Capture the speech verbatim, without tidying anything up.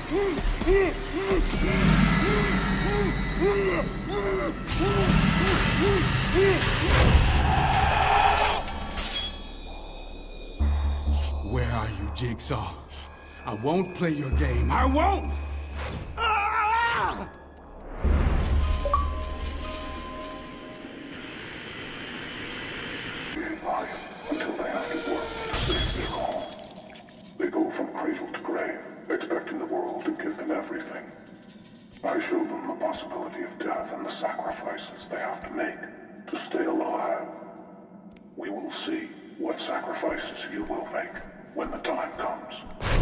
Where are you, Jigsaw? I won't play your game. I won't! Ah! In life, until they have to work, they their all. They go from cradle to grave, expecting the world to give them everything. I show them the possibility of death and the sacrifices they have to make to stay alive. We will see what sacrifices you will make when the time comes.